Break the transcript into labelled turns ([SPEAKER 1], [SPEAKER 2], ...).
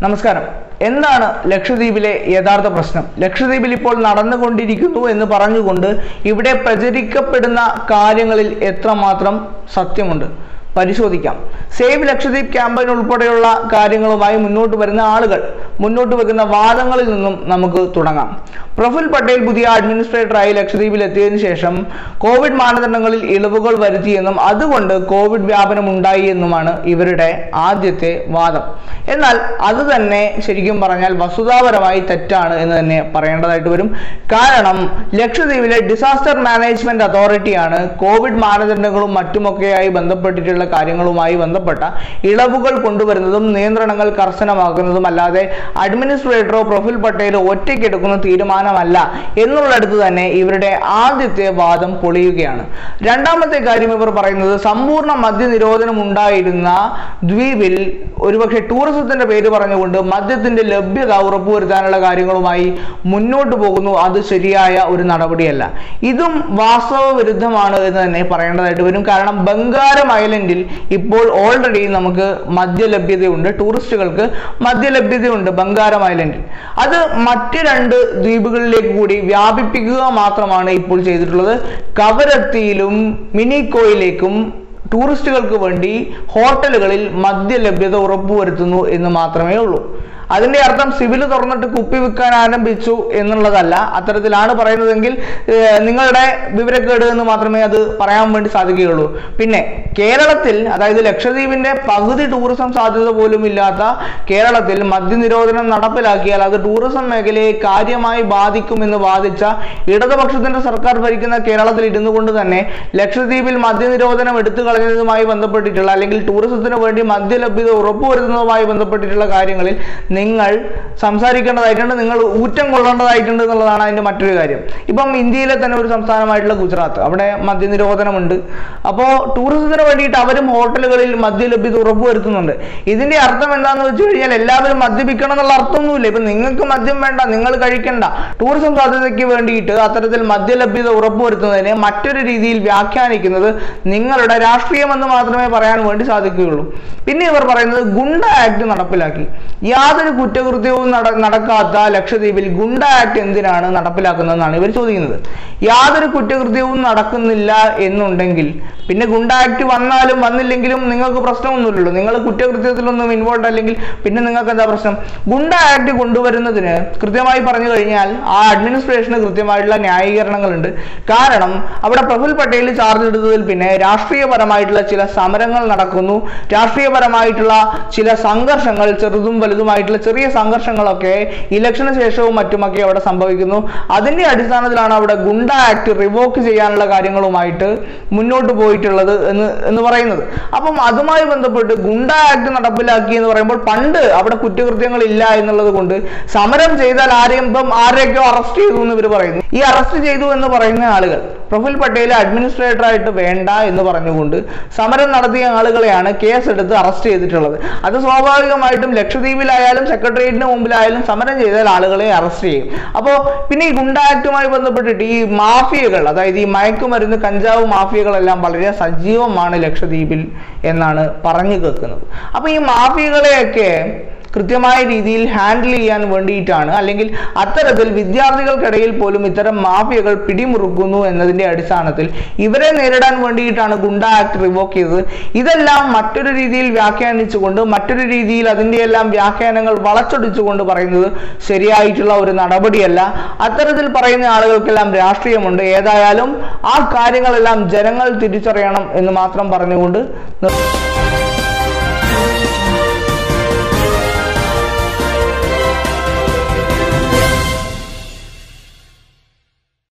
[SPEAKER 1] നമസ്കാരം. എന്താണ് ലക്ഷദ്വീപിലെ യഥാർത്ഥ പ്രശ്നം? ലക്ഷദ്വീപിൽ ഇപ്പോൾ നടന്നുകൊണ്ടിരിക്കുന്നു എന്ന് പറഞ്ഞുകൊണ്ട് ഇവിടെ പ്രചരിക്കപ്പെടുന്ന കാര്യങ്ങളിൽ എത്രമാത്രം സത്യമുണ്ട് പരിശോധിക്കാം. സേവ് ലക്ഷദ്വീപ് ക്യാമ്പയിൻ ഉൾപ്പെടെയുള്ള കാര്യങ്ങളുമായി മുന്നോട്ട് വരുന്ന ആളുകൾ മുന്നോട്ട് വെക്കുന്ന വാദങ്ങളിൽ നിന്നും നമുക്ക് തുടങ്ങാം. പ്രഫുൽ പട്ടേൽ പുതിയ അഡ്മിനിസ്ട്രേറ്ററായി ലക്ഷദ്വീപിൽ എത്തിയതിനു ശേഷം കോവിഡ് മാനദണ്ഡങ്ങളിൽ ഇളവുകൾ വരുത്തിയെന്നും അതുകൊണ്ട് കോവിഡ് വ്യാപനം ഉണ്ടായി എന്നുമാണ് ഇവരുടെ ആദ്യത്തെ വാദം. എന്നാൽ അത് തന്നെ ശരിക്കും പറഞ്ഞാൽ വസ്തുതാപരമായി തെറ്റാണ് എന്ന് തന്നെ പറയേണ്ടതായിട്ട് വരും. കാരണം ലക്ഷദ്വീപിലെ ഡിസാസ്റ്റർ മാനേജ്മെന്റ് അതോറിറ്റിയാണ് കോവിഡ് മാനദണ്ഡങ്ങളും മറ്റുമൊക്കെയായി ബന്ധപ്പെട്ടിട്ടുള്ള കാര്യങ്ങളുമായി ബന്ധപ്പെട്ട ഇളവുകൾ കൊണ്ടുവരുന്നതും നിയന്ത്രണങ്ങൾ കർശനമാക്കുന്നതും. അല്ലാതെ അഡ്മിനിസ്ട്രേറ്ററോ പ്രഫുൽ പട്ടേലോ ഒറ്റയ്ക്കെടുക്കുന്ന തീരുമാനമല്ല എന്നുള്ളിടത്ത് തന്നെ ഇവരുടെ ആദ്യത്തെ വാദം പൊളിയുകയാണ്. രണ്ടാമത്തെ കാര്യം ഇവർ പറയുന്നത് സമ്പൂർണ്ണ മദ്യനിരോധനം ഉണ്ടായിരുന്ന ദ്വീപിൽ ഒരുപക്ഷെ ടൂറിസത്തിന്റെ പേര് പറഞ്ഞുകൊണ്ട് മദ്യത്തിന്റെ ലഭ്യത ഉറപ്പുവരുത്താനുള്ള കാര്യങ്ങളുമായി മുന്നോട്ട് പോകുന്നു. അത് ശരിയായ ഒരു നടപടിയല്ല. ഇതും വാസ്തവ വിരുദ്ധമാണ് എന്ന് തന്നെ പറയേണ്ടതായിട്ട് വരും. കാരണം ബംഗാരം ഐലൻഡിൽ ഇപ്പോൾ ഓൾറെഡി നമുക്ക് മദ്യലഭ്യതയുണ്ട്, ടൂറിസ്റ്റുകൾക്ക് മദ്യലഭ്യതയുണ്ട് ബംഗാരം ഐലൻഡിൽ. അത് മറ്റ് രണ്ട് ദ്വീപുകളിലേക്ക് കൂടി വ്യാപിപ്പിക്കുക മാത്രമാണ് ഇപ്പോൾ ചെയ്തിട്ടുള്ളത്. കവരത്തിയിലും മിനിക്കോയിലേക്കും ടൂറിസ്റ്റുകൾക്ക് വേണ്ടി ഹോട്ടലുകളിൽ മദ്യലഭ്യത ഉറപ്പുവരുത്തുന്നു എന്ന് മാത്രമേ ഉള്ളൂ. അതിന്റെ അർത്ഥം സിവില് തുറന്നിട്ട് കുപ്പി വിൽക്കാൻ ആരംഭിച്ചു എന്നുള്ളതല്ല. അത്തരത്തിലാണ് പറയുന്നതെങ്കിൽ നിങ്ങളുടെ വിവരക്കേട് എന്ന് മാത്രമേ അത് പറയാൻ വേണ്ടി സാധിക്കുകയുള്ളൂ. പിന്നെ കേരളത്തിൽ, അതായത് ലക്ഷദ്വീപിന്റെ പകുതി ടൂറിസം സാധ്യത പോലും ഇല്ലാത്ത കേരളത്തിൽ മദ്യനിരോധനം നടപ്പിലാക്കിയാൽ അത് ടൂറിസം മേഖലയെ കാര്യമായി ബാധിക്കുമെന്ന് വാദിച്ച ഇടതുപക്ഷത്തിന്റെ സർക്കാർ ഭരിക്കുന്ന കേരളത്തിൽ ഇരുന്നു കൊണ്ട് തന്നെ ലക്ഷദ്വീപിൽ മദ്യനിരോധനം എടുത്തു കളഞ്ഞതുമായി ബന്ധപ്പെട്ടിട്ടുള്ള അല്ലെങ്കിൽ ടൂറിസത്തിന് വേണ്ടി മദ്യലഭ്യത ഉറപ്പുവരുത്തുന്നതുമായി ബന്ധപ്പെട്ടിട്ടുള്ള കാര്യങ്ങളിൽ നിങ്ങൾ സംസാരിക്കേണ്ടതായിട്ടുണ്ട്, നിങ്ങൾ ഊറ്റം കൊള്ളേണ്ടതായിട്ടുണ്ട് എന്നുള്ളതാണ് അതിന്റെ മറ്റൊരു കാര്യം. ഇപ്പം ഇന്ത്യയിലെ തന്നെ ഒരു സംസ്ഥാനമായിട്ടുള്ള ഗുജറാത്ത്, അവിടെ മദ്യനിരോധനമുണ്ട്. അപ്പോൾ ടൂറിസത്തിന് വേണ്ടിയിട്ട് അവരും ഹോട്ടലുകളിൽ മദ്യലഭ്യത ഉറപ്പുവരുത്തുന്നുണ്ട്. ഇതിന്റെ അർത്ഥം എന്താണെന്ന് വെച്ച് കഴിഞ്ഞാൽ എല്ലാവരും മദ്യപിക്കണം എന്നുള്ള അർത്ഥമൊന്നുമില്ല. ഇപ്പൊ നിങ്ങൾക്ക് മദ്യം വേണ്ട, നിങ്ങൾ കഴിക്കണ്ട. ടൂറിസം സാധ്യതയ്ക്ക് വേണ്ടിയിട്ട് അത്തരത്തിൽ മദ്യലഭ്യത ഉറപ്പുവരുത്തുന്നതിനെ മറ്റൊരു രീതിയിൽ വ്യാഖ്യാനിക്കുന്നത് നിങ്ങളുടെ രാഷ്ട്രീയമെന്ന് മാത്രമേ പറയാൻ വേണ്ടി സാധിക്കുകയുള്ളൂ. പിന്നെ ഇവർ പറയുന്നത് ഗുണ്ട ആക്ട് നടപ്പിലാക്കി. യാതൊരു കുറ്റകൃത്യവും നടക്കാത്ത ലക്ഷദ്വീപിൽ ഗുണ്ട ആക്ട് എന്തിനാണ് നടപ്പിലാക്കുന്നതെന്നാണ് ഇവർ ചോദിക്കുന്നത്. യാതൊരു കുറ്റകൃത്യവും നടക്കുന്നില്ല എന്നുണ്ടെങ്കിൽ പിന്നെ ഗുണ്ട ആക്ട് വന്നാലും വന്നില്ലെങ്കിലും നിങ്ങൾക്ക് പ്രശ്നമൊന്നുമില്ലല്ലോ. നിങ്ങൾ കുറ്റകൃത്യത്തിലൊന്നും ഇൻവോൾവ് അല്ലെങ്കിൽ പിന്നെ നിങ്ങൾക്ക് എന്താ പ്രശ്നം? ഗുണ്ട ആക്ട് കൊണ്ടുവരുന്നതിന് കൃത്യമായി പറഞ്ഞു കഴിഞ്ഞാൽ ആ അഡ്മിനിസ്ട്രേഷന് കൃത്യമായിട്ടുള്ള ന്യായീകരണങ്ങളുണ്ട്. കാരണം അവിടെ പ്രഫുൽ പട്ടേൽ ചാർജ് എടുത്തതിൽ പിന്നെ രാഷ്ട്രീയപരമായിട്ടുള്ള ചില സമരങ്ങൾ നടക്കുന്നു. രാഷ്ട്രീയപരമായിട്ടുള്ള ചില സംഘർഷങ്ങൾ, ചെറുതും വലുതുമായിട്ടുള്ള ചെറിയ സംഘർഷങ്ങളൊക്കെ ഇലക്ഷന് ശേഷവും മറ്റുമൊക്കെ അവിടെ സംഭവിക്കുന്നു. അതിന്റെ അടിസ്ഥാനത്തിലാണ് അവിടെ ഗുണ്ട ആക്ട് റിവോക്ക് ചെയ്യാനുള്ള കാര്യങ്ങളുമായിട്ട് മുന്നോട്ട് പോയിട്ടുള്ളത് എന്ന് പറയുന്നത്. അപ്പം അതുമായി ബന്ധപ്പെട്ട് ഗുണ്ട ആക്ട് നടപ്പിലാക്കി എന്ന് പറയുമ്പോൾ പണ്ട് അവിടെ കുറ്റകൃത്യങ്ങൾ ഇല്ല എന്നുള്ളത് കൊണ്ട് സമരം ചെയ്താൽ ആരെയൊക്കെയോ അറസ്റ്റ് ചെയ്തു എന്ന് ഇവർ പറയുന്നു. ഈ അറസ്റ്റ് ചെയ്തു എന്ന് പറയുന്ന ആളുകൾ പ്രഫുൽ പട്ടേൽ അഡ്മിനിസ്ട്രേറ്ററായിട്ട് വേണ്ട എന്ന് പറഞ്ഞുകൊണ്ട് സമരം നടത്തിയ ആളുകളെയാണ് കേസ് എടുത്ത് അറസ്റ്റ് ചെയ്തിട്ടുള്ളത്. അത് സ്വാഭാവികമായിട്ടും ലക്ഷദ്വീപിലായാലും സെക്രട്ടേറിയറ്റിന് മുമ്പിലായാലും സമരം ചെയ്താൽ ആളുകളെ അറസ്റ്റ് ചെയ്യും. അപ്പോൾ പിന്നെ ഈ ഗുണ്ട ആക്ടുമായി ബന്ധപ്പെട്ടിട്ട് ഈ മാഫിയകൾ, അതായത് ഈ മയക്കുമരുന്ന് കഞ്ചാവ് മാഫിയകളെല്ലാം വളരെ സജീവമാണ് ലക്ഷദ്വീപിൽ എന്നാണ് പറഞ്ഞു കേൾക്കുന്നത്. അപ്പൊ ഈ മാഫിയകളെയൊക്കെ കൃത്യമായ രീതിയിൽ ഹാൻഡിൽ ചെയ്യാൻ വേണ്ടിയിട്ടാണ്, അല്ലെങ്കിൽ അത്തരത്തിൽ വിദ്യാർത്ഥികൾക്കിടയിൽ പോലും ഇത്തരം മാഫിയകൾ പിടിമുറുക്കുന്നു എന്നതിന്റെ അടിസ്ഥാനത്തിൽ ഇവരെ നേരിടാൻ വേണ്ടിയിട്ടാണ് ഗുണ്ട ആക്ട് റിവോക്ക് ചെയ്തത്. ഇതെല്ലാം മറ്റൊരു രീതിയിൽ വ്യാഖ്യാനിച്ചുകൊണ്ട്, മറ്റൊരു രീതിയിൽ അതിന്റെ എല്ലാം വ്യാഖ്യാനങ്ങൾ വളച്ചൊടിച്ചുകൊണ്ട് പറയുന്നത് ശരിയായിട്ടുള്ള ഒരു നടപടിയല്ല. അത്തരത്തിൽ പറയുന്ന ആളുകൾക്കെല്ലാം രാഷ്ട്രീയമുണ്ട്. ഏതായാലും ആ കാര്യങ്ങളെല്ലാം ജനങ്ങൾ തിരിച്ചറിയണം എന്ന് മാത്രം പറഞ്ഞുകൊണ്ട്